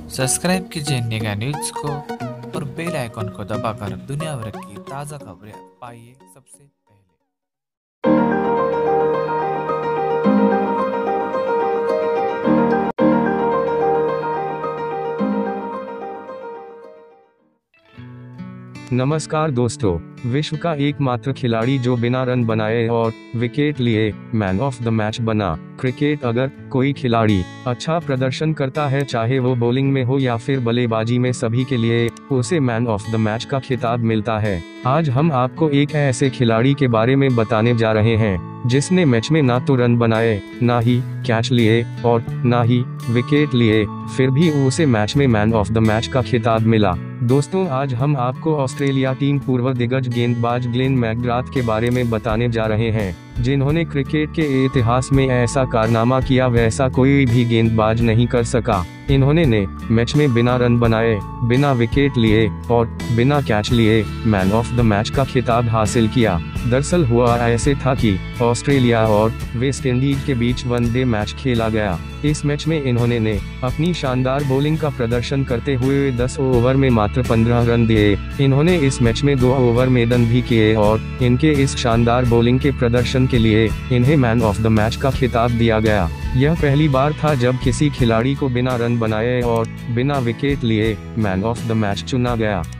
Subscribe कीजिए नेगा news को और बेल आइकॉन को दबाकर दुनिया भर की ताज़ा खबरें पाइए सबसे पहले। नमस्कार दोस्तों, विश्व का एकमात्र खिलाड़ी जो बिना रन बनाए और विकेट लिए मैन ऑफ द मैच बना। क्रिकेट अगर कोई खिलाड़ी अच्छा प्रदर्शन करता है, चाहे वो बॉलिंग में हो या फिर बल्लेबाजी में, सभी के लिए उसे मैन ऑफ द मैच का खिताब मिलता है। आज हम आपको एक ऐसे खिलाड़ी के बारे में बताने जा रहे हैं जिसने मैच में ना तो रन बनाए, ना ही कैच लिए और ना ही विकेट लिए, फिर भी उसे मैच में मैन ऑफ द मैच का खिताब मिला। दोस्तों, आज हम आपको ऑस्ट्रेलिया टीम पूर्व दिग्गज गेंदबाज ग्लेन मैकग्राथ के बारे में बताने जा रहे हैं, जिन्होंने क्रिकेट के इतिहास में ऐसा कारनामा किया वैसा कोई भी गेंदबाज नहीं कर सका। इन्होंने ने मैच में बिना रन बनाए, बिना विकेट लिए और बिना कैच लिए मैन ऑफ द मैच का खिताब हासिल किया। दरअसल हुआ ऐसे था कि ऑस्ट्रेलिया और वेस्ट इंडीज के बीच वनडे मैच खेला गया। इस मैच में इन्होंने ने अपनी शानदार बॉलिंग का प्रदर्शन करते हुए 10 ओवर में मात्र 15 रन दिए। इन्होंने इस मैच में 2 ओवर मेडन भी किए और इनके इस शानदार बॉलिंग के प्रदर्शन के लिए इन्हें मैन ऑफ द मैच का खिताब दिया गया। यह पहली बार था जब किसी खिलाड़ी को बिना रन बनाए और बिना विकेट लिए मैन ऑफ द मैच चुना गया।